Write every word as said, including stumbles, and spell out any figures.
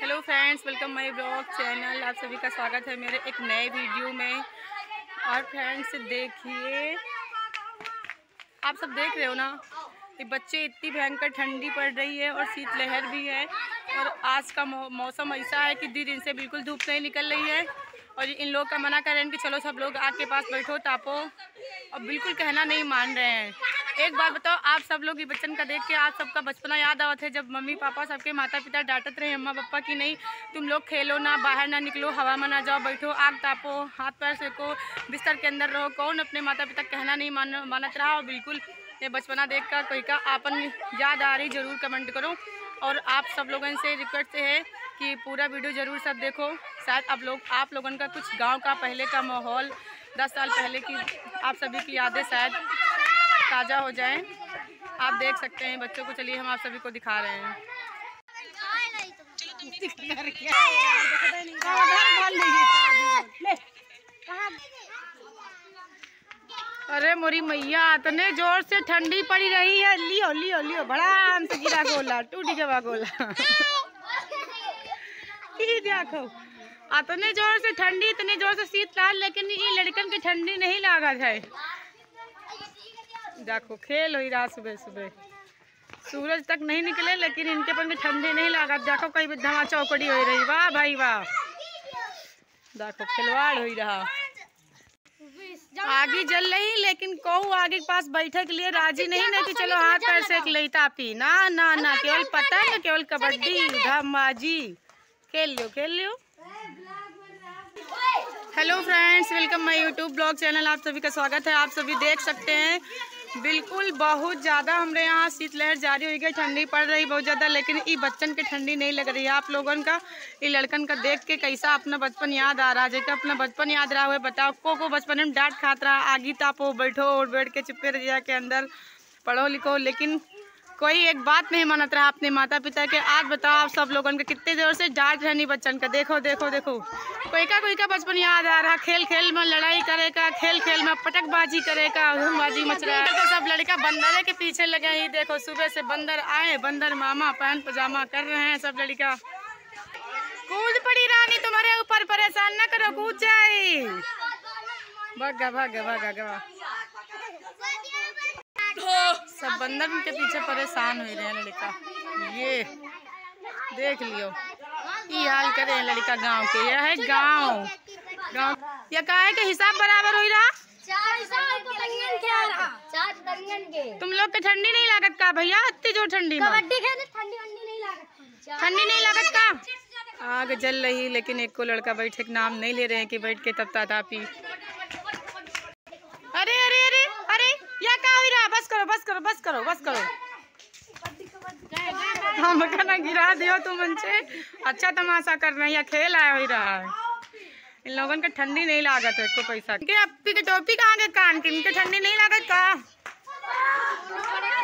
Hello friends, welcome my vlog channel. आप सभी का स्वागत है मेरे एक नए वीडियो में। और फ्रेंड्स देखिए, आप सब देख रहे हो ना, ये बच्चे इतनी भयंकर ठंडी पड़ रही है और शीतलहर भी है। और आज का मौसम ऐसा है कि दिन से बिल्कुल धूप नहीं निकल रही है। और इन लोग का मना कर रहे हैं कि चलो सब लोग आग के पास बैठो, तापो, और बिल्कुल कहना नहीं मान रहे हैं। एक बात बताओ, आप सब लोग ये बच्चन का देख के आप सबका बचपना याद आवत है, जब मम्मी पापा सबके माता पिता डांटते रहे अम्मा पापा की नहीं तुम लोग खेलो ना, बाहर ना निकलो, हवा में ना जाओ, बैठो, आग तापो, हाथ पैर सेको, बिस्तर के अंदर रहो। कौन अपने माता पिता कहना नहीं मान मानत रहा। और बिल्कुल ये बचपना देख कर कोई का आपन याद आ रही ज़रूर कमेंट करो। और आप सब लोगों से रिक्वेस्ट है कि पूरा वीडियो ज़रूर सब देखो। शायद आप लोग आप लोगों का कुछ गांव का पहले का माहौल, दस साल पहले की आप सभी की यादें शायद ताज़ा हो जाएं। आप देख सकते हैं बच्चों को। चलिए हम आप सभी को दिखा रहे हैं। अरे मोरी मैया, इतने जोर से ठंडी पड़ी रही है। लियो लियो लियो, बड़ा से गिरा गोला, टूट गया गोला। देखो, इतने जोर से ठंडी, इतने जोर से शीतलहर, लेकिन ये लड़कन की ठंडी नहीं लागत है। देखो खेल हो रहा सुबह सुबह, सूरज तक नहीं निकले लेकिन इनके पर ठंडी नहीं लागत। देखो कहीं धमा चौकड़ी हो रही, वाह भाई वाह। देखो खिलवाड़ हो रहा, आगे जल रही, लेकिन कहू आगे के पास बैठे के लिए राजी नहीं नहीं कि चलो हाथ पैर से ले तापी, ना ना ना, केवल पतंग, केवल कबड्डी, धमाजी, खेल लियो खेल लियो। Hello friends, welcome my YouTube vlog channel. आप सभी का स्वागत है। आप सभी देख सकते हैं बिल्कुल बहुत ज़्यादा हमारे यहाँ शीतलहर जारी हो गई, ठंडी पड़ रही बहुत ज़्यादा, लेकिन ये बच्चन की ठंडी नहीं लग रही है। आप लोगों का ये लड़कन का देख के कैसा अपना बचपन याद आ रहा है। जैसे अपना बचपन याद रहा हुआ, बताओ को को बचपन में डांट खात रहा, आगी तापो, बैठो और बैठ के चुपके रजिया के अंदर पढ़ो लिखो, लेकिन कोई एक बात नहीं मानत रहा अपने माता पिता के। आज बताओ आप सब लोगों के कितने देर से डांट रहनी बच्चन का। देखो देखो देखो, कोई का कोई का बचपन याद आ रहा, खेल खेल में लड़ाई करेगा, खेल खेल में पटकबाजी करेगा, धूमबाजी मच रहा है। तो सब लड़का बंदरे के पीछे लगे ही। देखो सुबह से बंदर आए, बंदर मामा पैंट पजामा कर रहे हैं सब लड़का। कूद पड़ी रानी तुम्हारे ऊपर, परेशान न करो, कूद जाए, भागा भागा भागा भागा। सब बंदर के पीछे परेशान हो रहे हैं लड़का। ये देख लियो, ये हाल करे लड़का गांव के। यह है गांव गांव या काहे के हिसाब बराबर हो रहा। तुम लोग के ठंडी नहीं लागत का भैया? इतनी जो ठंडी में ठंडी नहीं लागत का? आग जल रही, लेकिन एक को लड़का बैठे के नाम नहीं ले रहे हैं कि बैठ के तब तापी। अरे अरे अरे अरे, या का हो रहा? बस करो बस करो बस करो बस करो, हम कहना गिरा दियो तुम मनसे। अच्छा तमाशा कर रहे हैं या खेल आया हो रहा है। इन लोगों का ठंडी नहीं लागत है को पैसा के। आपकी के टोपी कहाँ के कान की, इनके ठंडी नहीं लागत का?